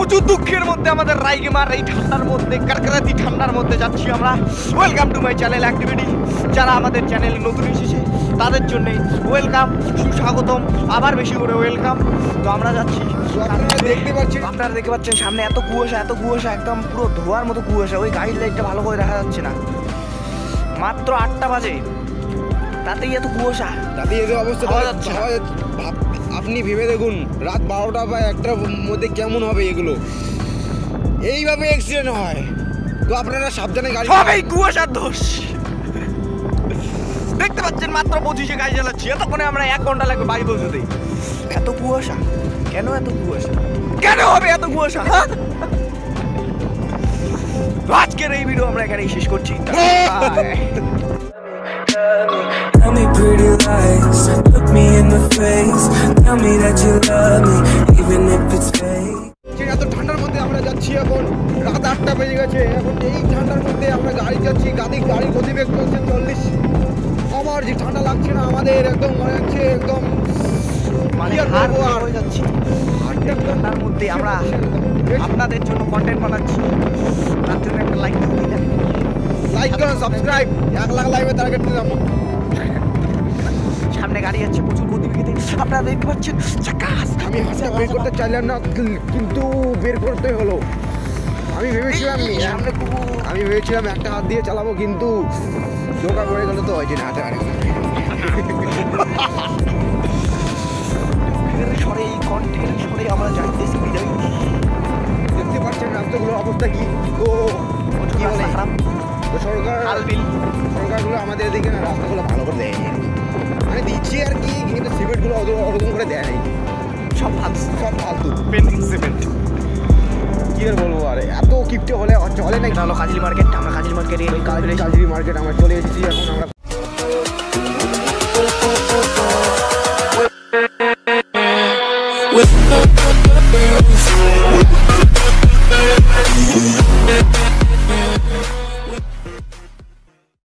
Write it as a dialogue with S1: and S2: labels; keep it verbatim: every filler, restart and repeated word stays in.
S1: প্রচুর দুঃখের মধ্যে আমাদের রাইগেমার এই ঠান্ডার মধ্যে কারকারাতি ঠান্ডার মধ্যে যাচ্ছি আমরা। Welcome to my channel activity. যারা আমাদের চ্যানেলে নতুন এসেছে তাদের জন্য ওয়েলকাম, সুস্বাগতম, আবার বেশি করে ওয়েলকাম। তো আমরা যাচ্ছি, দেখতে পাচ্ছেন আপনারা দেখতে পাচ্ছেন সামনে এত কুয়াশা, এত কুয়াশা, একদম পুরো ধোয়ার মতো কুয়াশা। ওই গাড়ির লাইটটা ভালো করে দেখা যাচ্ছে না। মাত্র আটটা বাজে, তাতেই এত কুয়াশা,
S2: তাতেই এত অবস্থা। আপনি ভেবে দেখুন রাত বারোটা বা একটার মধ্যে কেমন হবে এগুলো। এইভাবে অ্যাক্সিডেন্ট হয়, তো আপনারা সাবধানে গাড়ি।
S1: সবাই কুয়াশার দোষ। দেখতে পাচ্ছেন মাত্র পঁচিশে গাড়ি চালাচ্ছি, এতক্ষণে আমরা এক ঘন্টা লাগবে বাড়ি পৌঁছতে। এত কুয়াশা কেন? এত কুয়াশা কেন হবে? এত কুয়াশা। আজকের এই ভিডিও আমরা এখানেই শেষ করছি।
S3: Tell me pretty lies, look me in the face, tell me that you love me, even if it's fake.
S2: এত ঠান্ডার মধ্যে আমরা যাচ্ছি, এখন রাত আটটা বেজে গেছে। এখন এই ঠান্ডার মধ্যে আমরা গাড়ি যাচ্ছি, গাড়ি গাড়ির গতিবেগ চলছে চল্লিশ। আমার যে ঠান্ডা লাগছে না, আমাদের একদম মনে হচ্ছে একদম
S1: মানে হার হয়ে যাচ্ছি। ঠান্ডার মধ্যে আমরা আপনাদের জন্য কন্টেন্ট বানাচ্ছি, তার জন্য একটা লাইক দিয়ে দিন,
S2: লাইক করুন, সাবস্ক্রাইব। এক লাখ লাইভে টার্গেট দিলাম।
S1: সামনে গাড়ি যাচ্ছে প্রচুর গতিবেগে, আপনারা দেখতে পাচ্ছেন।
S2: আমি হাতটা বের করতে চাইলাম না, কিন্তু বের করতে হলো। আমি ভেবেছিলাম
S1: সামনে
S2: আমি ভেবেছিলাম একটা হাত দিয়ে চালাবো, কিন্তু ধোকা পড়ে গেলে তো হয়েছে না হাতে হাতে।
S1: সরে এই কন্টেন্ট সরে আমরা যাইতেছি বিদায়।
S2: দেখতে পাচ্ছেন রাস্তাগুলোর অবস্থা কি। তো কি বলে
S1: খারাপ,
S2: তো সরকার সরকারগুলো আমাদের এদিকে না রাস্তাগুলো ভালো করে দেয়নি, মানে দিচ্ছি আর কি, কিন্তু সিমেন্টগুলো ওরকম করে দেয় নাই।
S1: সব ফালতু,
S2: সব ফালতু
S1: পেন্টিং সিমেন্ট।
S2: কি আর বলবো, আর এত কিপটে হলে চলে না।
S1: এটা হলো কাজলি মার্কেট। আমরা কাজলি মার্কেটে
S2: কাজলি মার্কেট আমরা চলে এসেছি। এখন আমরা